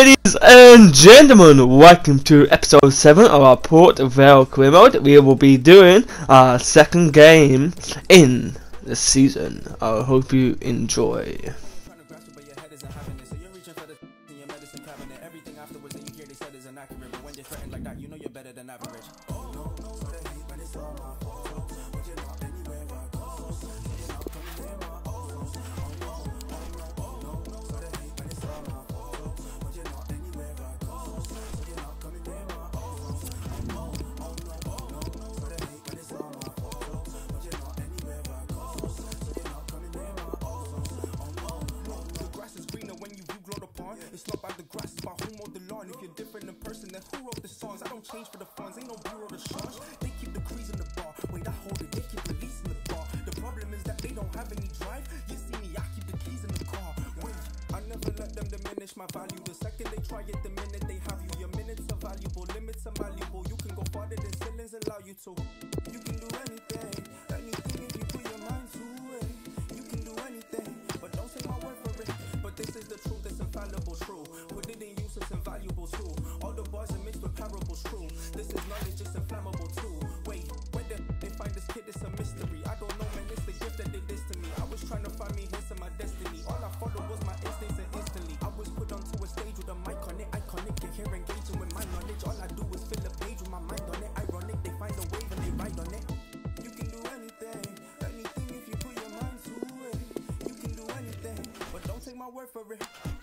Ladies and gentlemen, welcome to episode 7 of our Port Vale career mode. We will be doing our second game in the season. I hope you enjoy. It's not about the grass, it's about who mowed the lawn. If you're different in person, then who wrote the songs? I don't change for the funds, ain't no bureau to charge. They keep the crease in the bar, wait, I hold it, they keep releasing the bar. The problem is that they don't have any drive. You see me, I keep the keys in the car. Wait, I never let them diminish my value. The second they try it, the minute they have you. Your minutes are valuable, limits are malleable. You can go farther than ceilings allow you to. You can do anything, anything if you put your mind to it. You can do anything, but don't take my word for it. But this is the truth, it's infallible, true. Put it in use, it's invaluable too. All the bars are mixed with parables, true. This is knowledge, it's inflammable too. Wait, where they find this kid, it's a mystery. I don't know, man, it's the gift that did this to me. I was trying to find me hints of my destiny. All I followed was my instincts and instantly I was put onto a stage with a mic on it. Iconic, get here engaging with my knowledge. All I do is fill a page with my mind on it. Ironic, they find a wave and they ride on it. You can do anything, anything if you put your mind to it. You can do anything, but don't take my word for it.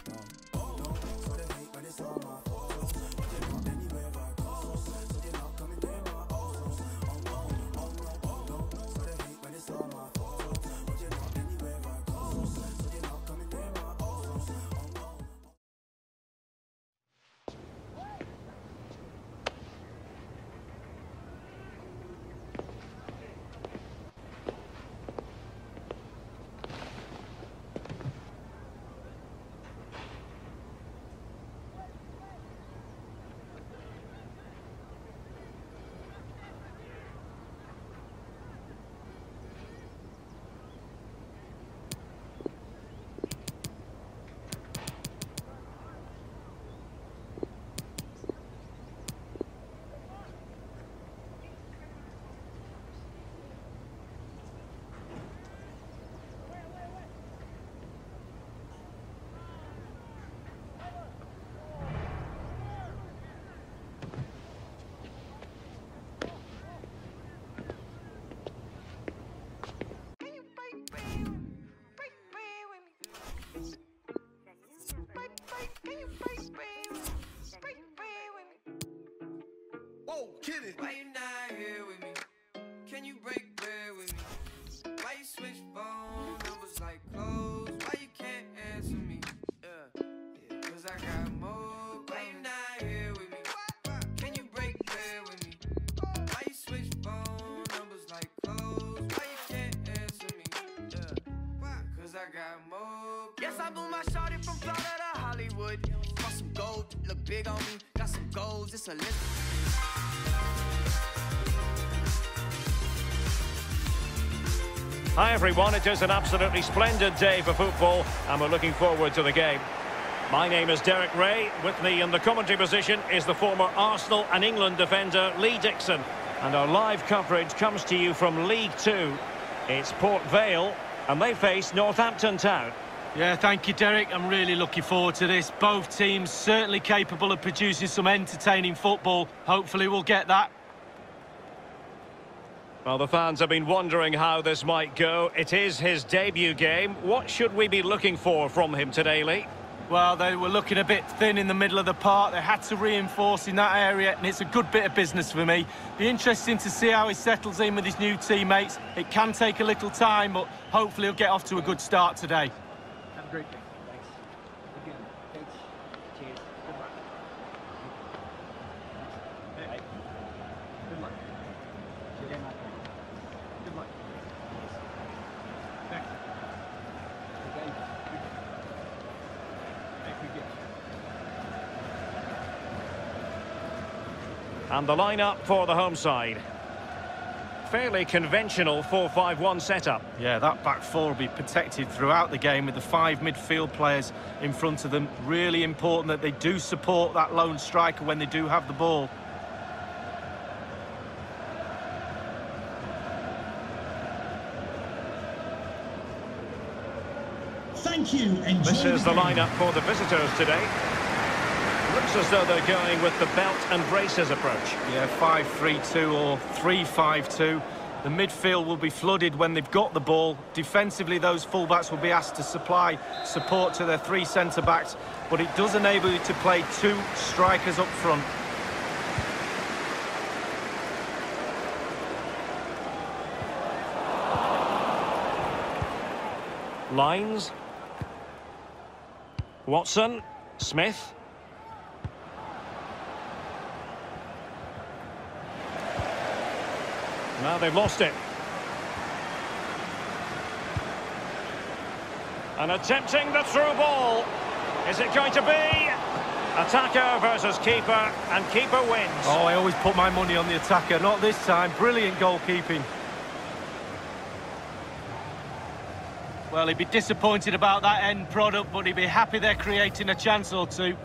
Why you not here with me? Can you break bread with me? Why you switch phone numbers like clothes? Why you can't answer me? Cause I got more. Why you not here with me? Can you break bread with me? Why you switch phone numbers like clothes? Why you can't answer me? Cause I got more. Yes, I blew my shorty from Florida to Hollywood. Got some gold, look big on me. Got some goals, it's a list. Hi everyone, it is an absolutely splendid day for football and we're looking forward to the game. My name is Derek Ray. With me in the commentary position is the former Arsenal and England defender Lee Dixon. And our live coverage comes to you from League 2. It's Port Vale and they face Northampton Town. Yeah, thank you, Derek. I'm really looking forward to this. Both teams certainly capable of producing some entertaining football. Hopefully we'll get that. Well, the fans have been wondering how this might go. It is his debut game. What should we be looking for from him today, Lee? Well, they were looking a bit thin in the middle of the park. They had to reinforce in that area, and it's a good bit of business for me. Be interesting to see how he settles in with his new teammates. It can take a little time, but hopefully he'll get off to a good start today. Have a great day. Thanks. Again. Thanks. Cheers. Good luck. Hey. Good luck. Good luck. Good luck. Thanks. Again. Thank you. And the lineup for the home side. fairly conventional 4-5-1 setup. Yeah, that back four will be protected throughout the game with the 5 midfield players in front of them. Really important that they do support that lone striker when they do have the ball. Thank you. Enjoy This is the game. lineup for the visitors today. Looks as though they're going with the belt and braces approach. Yeah, 5-3-2 or 3-5-2. The midfield will be flooded when they've got the ball. Defensively, those fullbacks will be asked to supply support to their 3 centre-backs, but it does enable you to play 2 strikers up front. Lines. Watson. Smith. Now they've lost it. And attempting the through ball. Is it going to be? Attacker versus keeper, and keeper wins. Oh, I always put my money on the attacker. Not this time. Brilliant goalkeeping. Well, he'd be disappointed about that end product, but he'd be happy they're creating a chance or two.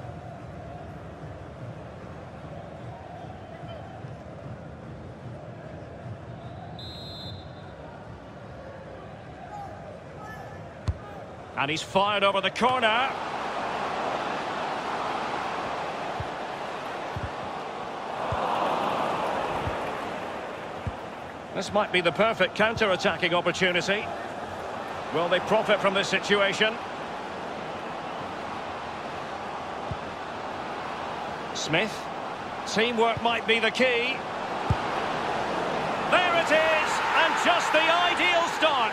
And he's fired over the corner. This might be the perfect counter-attacking opportunity. Will they profit from this situation? Smith. Teamwork might be the key. There it is! And just the ideal start.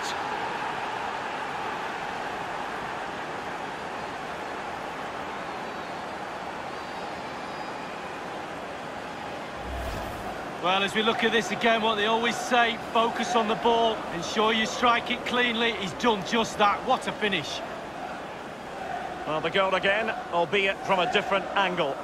Well, as we look at this again, what they always say, focus on the ball, ensure you strike it cleanly. He's done just that. What a finish. Well, the goal again, albeit from a different angle.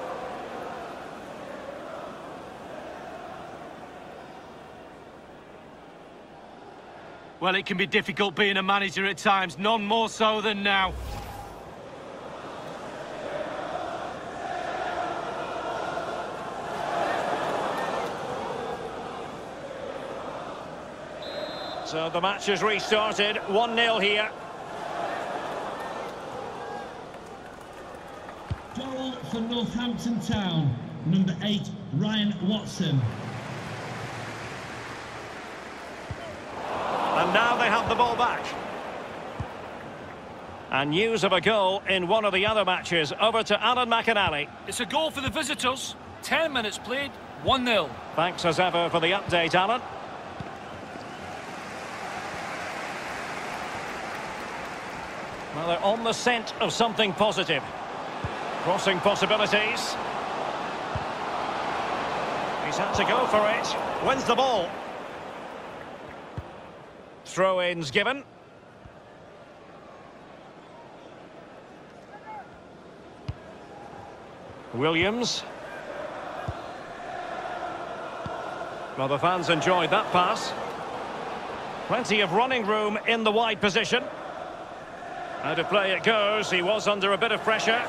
Well, it can be difficult being a manager at times, none more so than now. So the match has restarted, 1-0 here. Goal for Northampton Town, number 8, Ryan Watson. And now they have the ball back. And news of a goal in one of the other matches. Over to Alan McInally. It's a goal for the visitors. 10 minutes played, 1-0. Thanks as ever for the update, Alan. Well, they're on the scent of something positive. Crossing possibilities. He's had to go for it. Wins the ball. Throw-ins given. Williams. Well, the fans enjoyed that pass. Plenty of running room in the wide position. Out of play it goes. He was under a bit of pressure.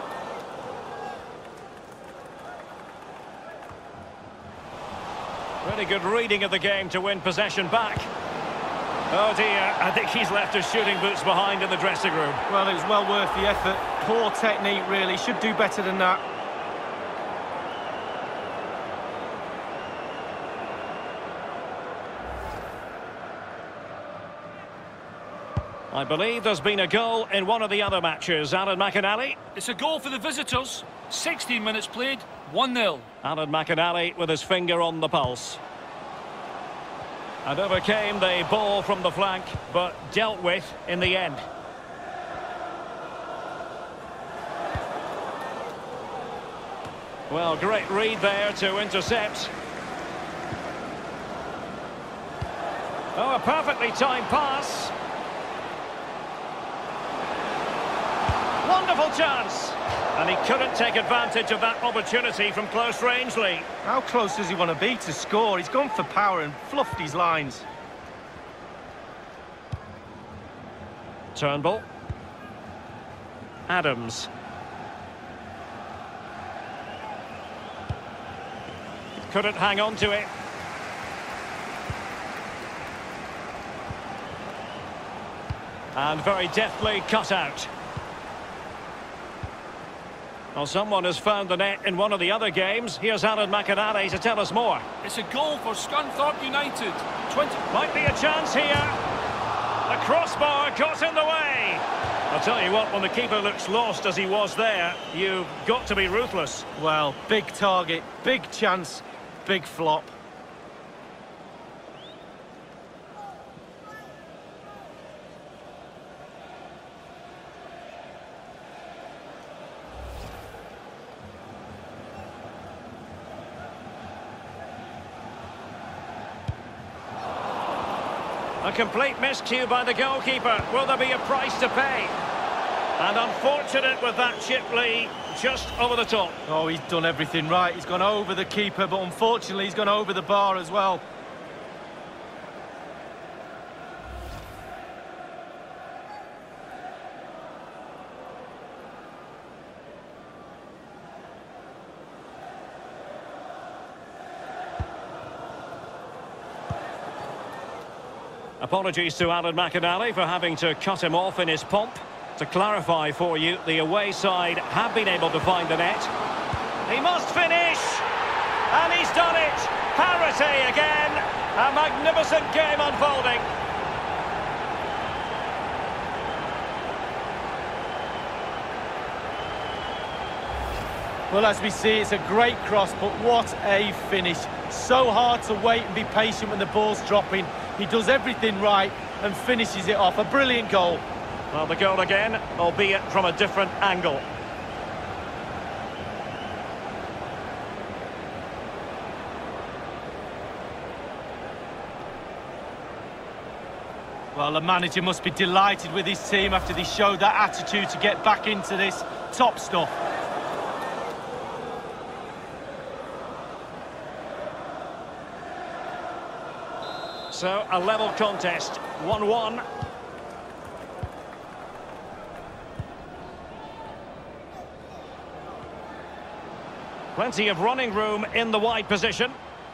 Really good reading of the game to win possession back. Oh dear, I think he's left his shooting boots behind in the dressing room. Well, it was well worth the effort. Poor technique, really. Should do better than that. I believe there's been a goal in one of the other matches. Alan McInally. It's a goal for the visitors. 16 minutes played, 1-0. Alan McInally with his finger on the pulse. And overcame the ball from the flank, but dealt with in the end. Well, great read there to intercept. Oh, a perfectly timed pass. Wonderful chance. And he couldn't take advantage of that opportunity from close range, Lee. How close does he want to be to score? He's gone for power and fluffed his lines. Turnbull. Adams. Couldn't hang on to it. And very deftly cut out. Well, someone has found the net in one of the other games. Here's Alan McInally to tell us more. It's a goal for Scunthorpe United. 20. Might be a chance here. The crossbar got in the way. I'll tell you what, when the keeper looks lost as he was there, you've got to be ruthless. Well, big target, big chance, big flop. A complete miscue by the goalkeeper. Will there be a price to pay? And unfortunate with that chip, Lee, just over the top. Oh, he's done everything right. He's gone over the keeper, but unfortunately he's gone over the bar as well. Apologies to Alan McInally for having to cut him off in his pomp. To clarify for you, the away side have been able to find the net. He must finish! And he's done it! Parity again! A magnificent game unfolding. Well, as we see, it's a great cross, but what a finish. So hard to wait and be patient when the ball's dropping. He does everything right and finishes it off. A brilliant goal. Well, the goal again, albeit from a different angle. Well, the manager must be delighted with his team after they showed that attitude to get back into this. Top stuff. So, a level contest, 1-1. Plenty of running room in the wide position.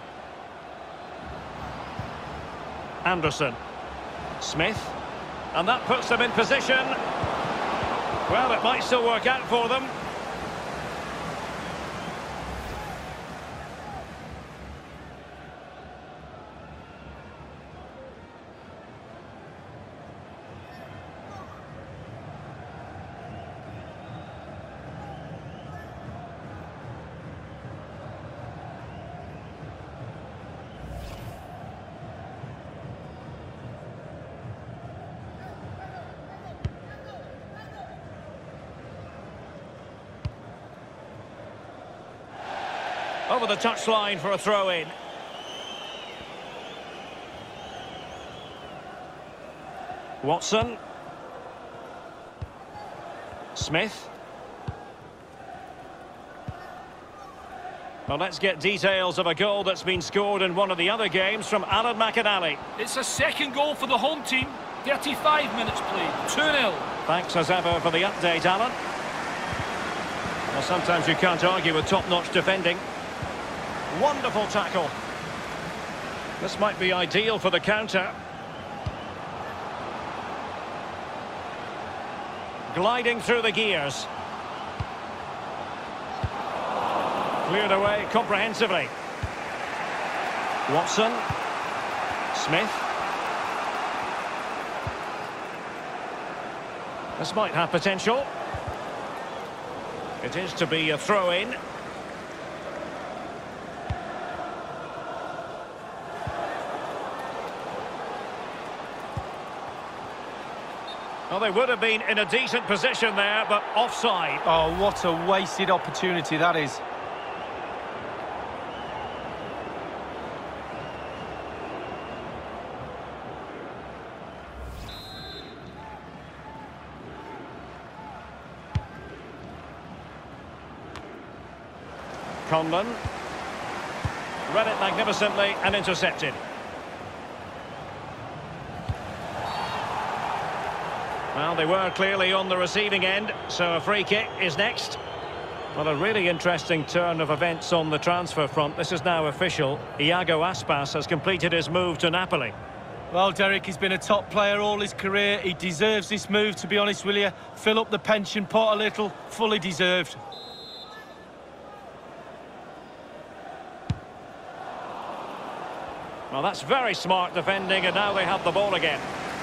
Anderson. Smith. And that puts them in position. Well, it might still work out for them. Over the touchline for a throw-in. Watson. Smith. Well, let's get details of a goal that's been scored in one of the other games from Alan McInally. It's a second goal for the home team. 35 minutes played. 2-0. Thanks as ever for the update, Alan. Well, sometimes you can't argue with top-notch defending. Wonderful tackle. This might be ideal for the counter. Gliding through the gears. Cleared away comprehensively. Watson. Smith. This might have potential. It is to be a throw-in. Well, they would have been in a decent position there, but offside. Oh, what a wasted opportunity that is. Conlon. Read it magnificently and intercepted. Well, they were clearly on the receiving end, so a free kick is next. Well, a really interesting turn of events on the transfer front. This is now official. Iago Aspas has completed his move to Napoli. Well, Derek, he's been a top player all his career. He deserves this move, to be honest with you. Fill up the pension pot a little. Fully deserved. Well, that's very smart defending, and now they have the ball again.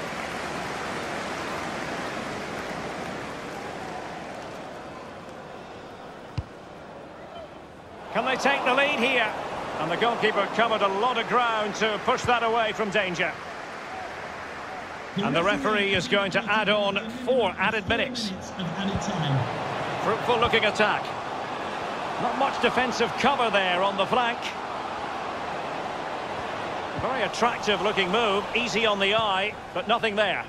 Can they take the lead here? And the goalkeeper covered a lot of ground to push that away from danger. And the referee is going to add on 4 added minutes. Fruitful looking attack. Not much defensive cover there on the flank. Very attractive looking move, easy on the eye, but nothing there.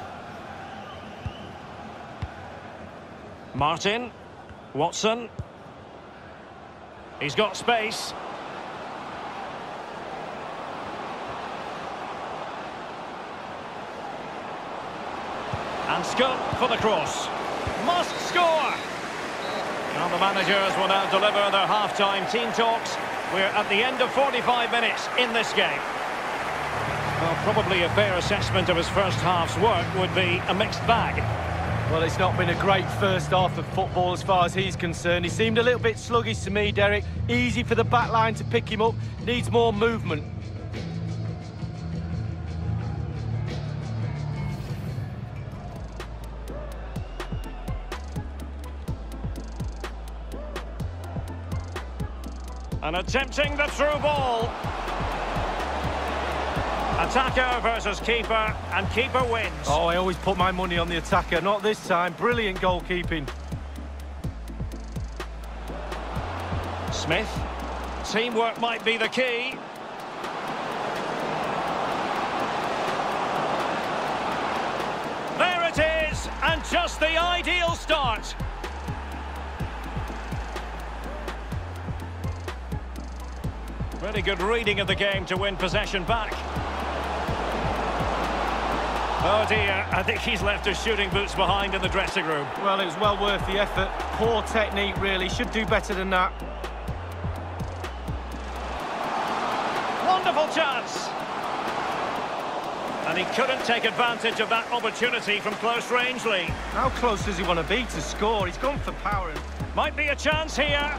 Martin, Watson. He's got space. And scope for the cross. Must score! Now the managers will now deliver their half-time team talks. We're at the end of 45 minutes in this game. Well, probably a fair assessment of his first half's work would be a mixed bag. Well, it's not been a great first half of football as far as he's concerned. He seemed a little bit sluggish to me, Derek. Easy for the back line to pick him up. Needs more movement. And attempting the through ball. Attacker versus keeper, and keeper wins. Oh, I always put my money on the attacker. Not this time. Brilliant goalkeeping. Smith. Teamwork might be the key. There it is, and just the ideal start. Really good reading of the game to win possession back. Oh dear, I think he's left his shooting boots behind in the dressing room. Well, it was well worth the effort. Poor technique, really. Should do better than that. Wonderful chance. And he couldn't take advantage of that opportunity from close range, Lee. How close does he want to be to score? He's gone for power. Might be a chance here.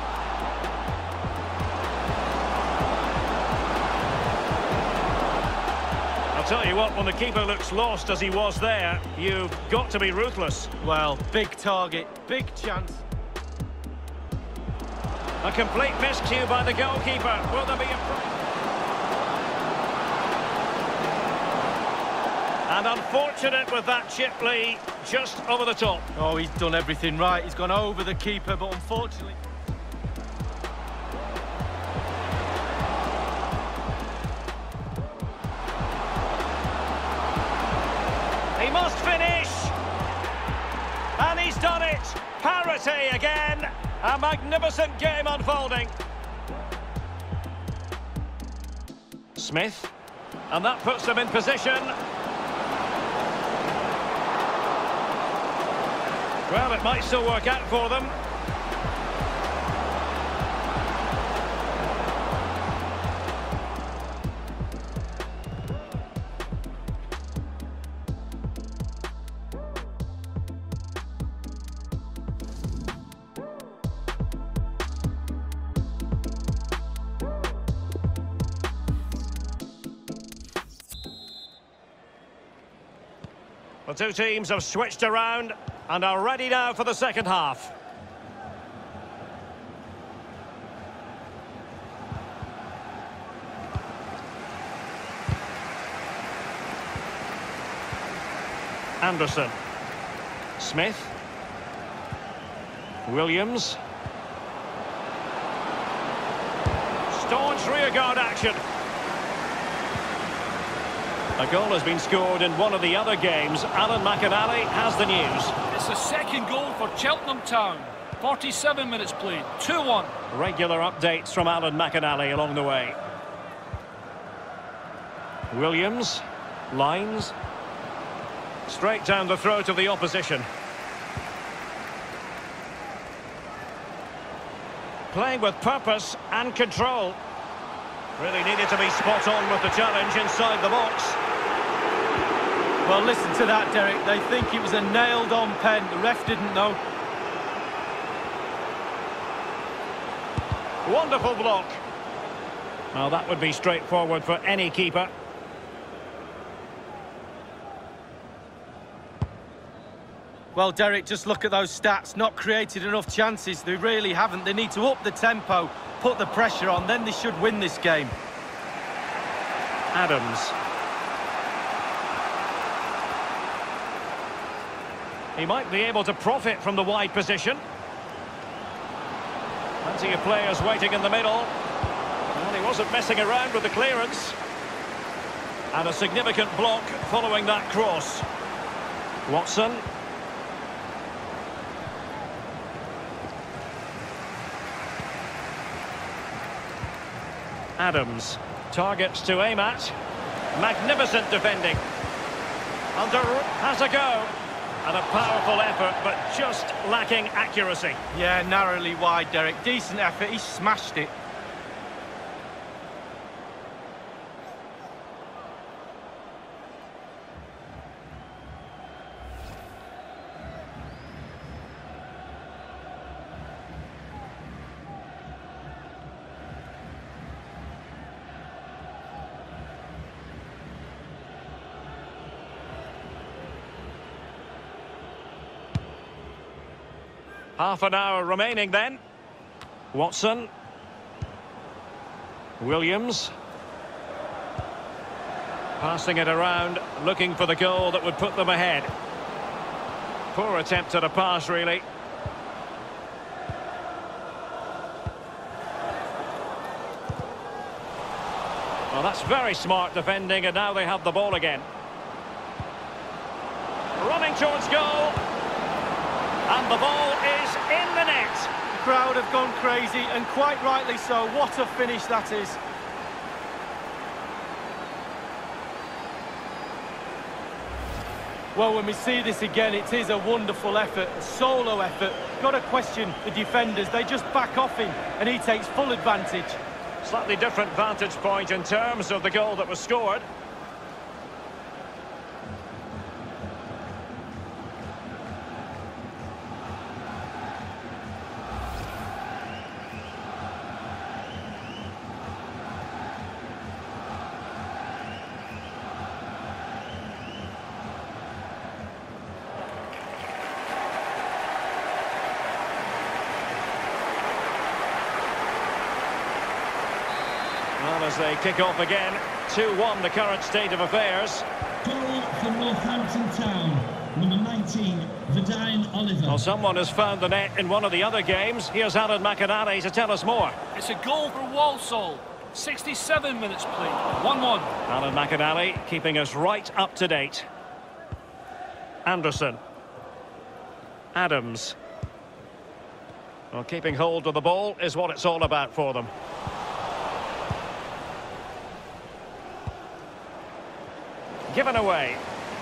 I'll tell you what, when the keeper looks lost as he was there, you've got to be ruthless. Well, big target, big chance. A complete miscue by the goalkeeper. Will there be a... And unfortunate with that chip, Lee, just over the top. Oh, he's done everything right. He's gone over the keeper, but unfortunately... He must finish! And he's done it! Parity again! A magnificent game unfolding. Smith. And that puts them in position. Well, it might still work out for them. The two teams have switched around and are ready now for the second half. Anderson. Smith. Williams. Staunch rearguard action. A goal has been scored in one of the other games. Alan McInally has the news. It's the second goal for Cheltenham Town. 47 minutes played. 2-1. Regular updates from Alan McInally along the way. Williams. Lines. Straight down the throat of the opposition. Playing with purpose and control. Really needed to be spot on with the challenge inside the box. Well, listen to that, Derek. They think it was a nailed-on pen. The ref didn't know. Wonderful block. Well, that would be straightforward for any keeper. Well, Derek, just look at those stats. Not created enough chances. They really haven't. They need to up the tempo, put the pressure on, then they should win this game. Adams. He might be able to profit from the wide position. Plenty of players waiting in the middle. Well, he wasn't messing around with the clearance. And a significant block following that cross. Watson. Adams. Targets to aim at. Magnificent defending. Has a go. And a powerful effort, but just lacking accuracy. Yeah, narrowly wide, Derek. Decent effort. He smashed it. Half an hour remaining then. Watson. Williams. Passing it around, looking for the goal that would put them ahead. Poor attempt at a pass, really. Well, that's very smart defending, and now they have the ball again. Running towards goal. And the ball is in the net. The crowd have gone crazy, and quite rightly so. What a finish that is. Well, when we see this again, it is a wonderful effort, a solo effort. Got to question the defenders. They just back off him, and he takes full advantage. Slightly different vantage point in terms of the goal that was scored. Well, as they kick off again, 2-1 the current state of affairs. Goal for Northampton Town, number 19, Vidine Oliver. Well, someone has found the net in one of the other games. Here's Alan McInally to tell us more. It's a goal for Walsall. 67 minutes played. 1-1. Alan McInally keeping us right up to date. Anderson. Adams. Well, keeping hold of the ball is what it's all about for them. Given away.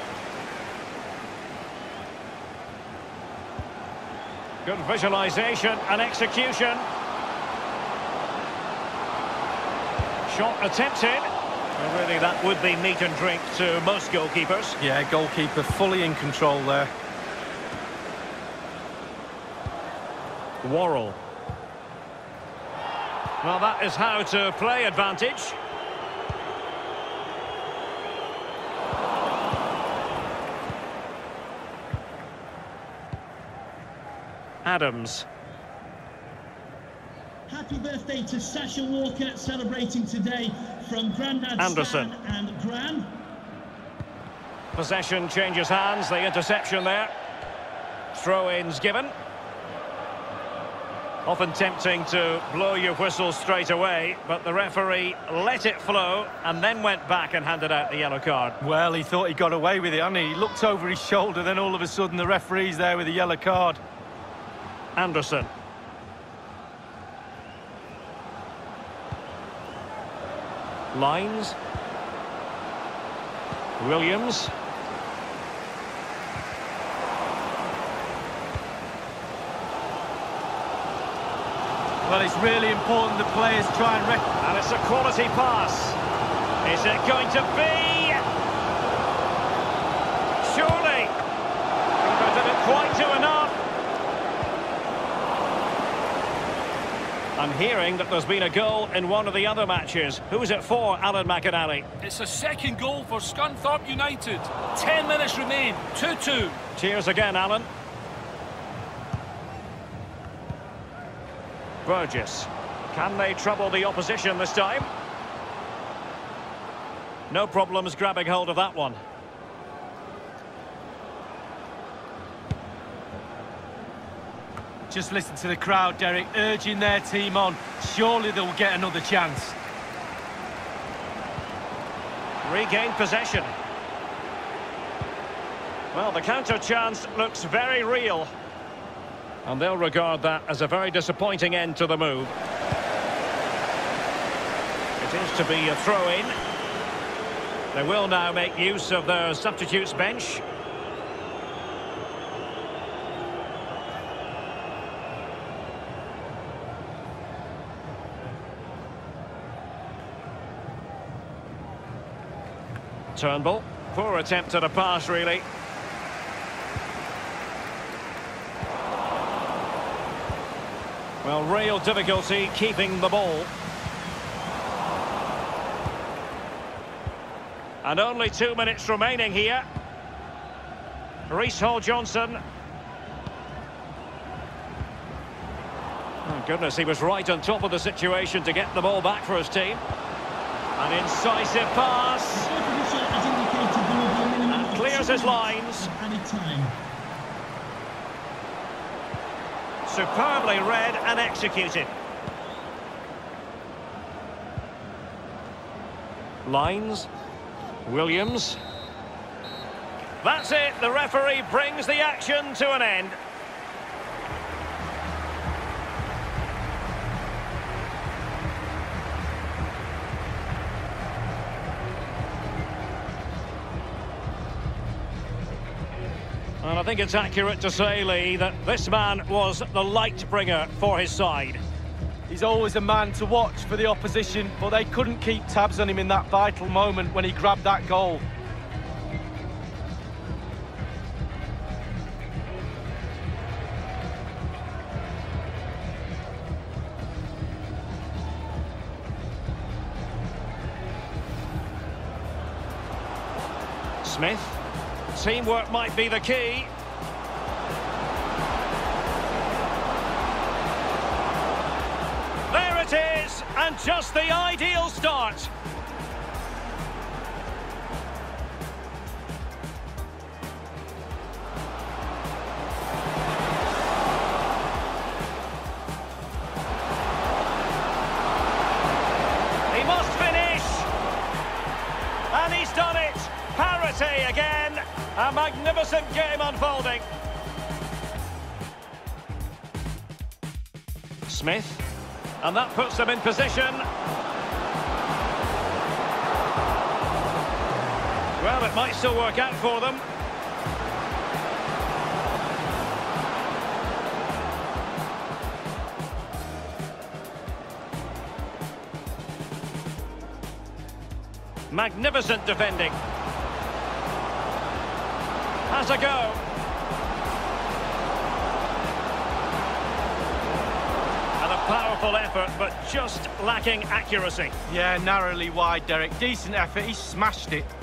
Good visualisation and execution. Shot attempted. Well, really, that would be meat and drink to most goalkeepers. Yeah, goalkeeper fully in control there. Worrell. Well, that is how to play advantage. Adams. Happy birthday to Sasha Walker, celebrating today from Grandad Anderson. Stan and Gran. Possession changes hands, the interception there. Throw-ins given. Often tempting to blow your whistle straight away, but the referee let it flow and then went back and handed out the yellow card. Well, he thought he got away with it, hadn't he? He looked over his shoulder, then all of a sudden the referee's there with a yellow card. Anderson. Lines. Williams. Well, it's really important the players try and... And it's a quality pass. Is it going to be? Surely. But did it quite do enough? I'm hearing that there's been a goal in one of the other matches. Who's it for, Alan McInally? It's a second goal for Scunthorpe United. 10 minutes remain. 2-2. Cheers again, Alan. Burgess. Can they trouble the opposition this time? No problems grabbing hold of that one. Just listen to the crowd, Derek, urging their team on. Surely they'll get another chance. Regained possession. Well, the counter chance looks very real. And they'll regard that as a very disappointing end to the move. It is to be a throw-in. They will now make use of their substitutes bench. Turnbull. Poor attempt at a pass, really. Well, real difficulty keeping the ball. And only 2 minutes remaining here. Reece Hall-Johnson. Oh, goodness, he was right on top of the situation to get the ball back for his team. An incisive pass. And clears his lines. Superbly read and executed. Lines. Williams. That's it. The referee brings the action to an end. And I think it's accurate to say, Lee, that this man was the light bringer for his side. He's always a man to watch for the opposition, but they couldn't keep tabs on him in that vital moment when he grabbed that goal. Smith. Teamwork might be the key. There it is, and just the ideal start. He must finish. And he's done it. Parity again. A magnificent game unfolding. Smith. And that puts them in position. Well, it might still work out for them. Magnificent defending. Has a go. And a powerful effort, but just lacking accuracy. Yeah, narrowly wide, Derek. Decent effort, he smashed it.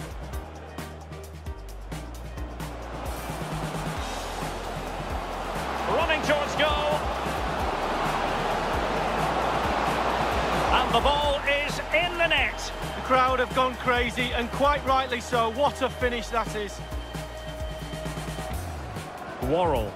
Running towards goal. And the ball is in the net. The crowd have gone crazy, and quite rightly so. What a finish that is. Worrell.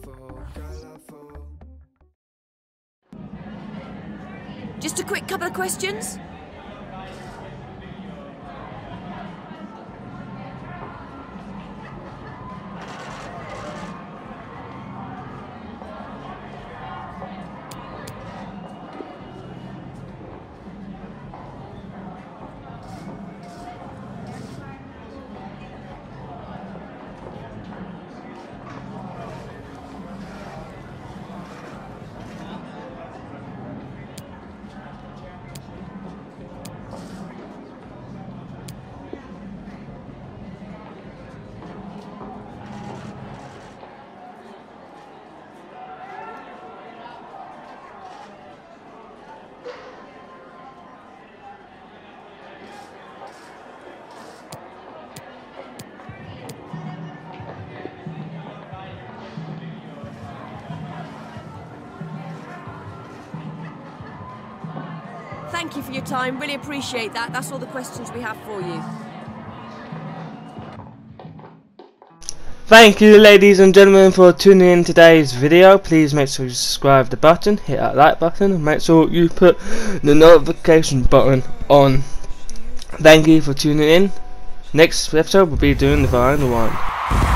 Just a quick couple of questions. Thank you for your time, really appreciate that. That's all the questions we have for you. Thank you ladies and gentlemen for tuning in today's video. Please make sure you subscribe the button, hit that like button, and make sure you put the notification button on. Thank you for tuning in. Next episode we'll be doing the final one.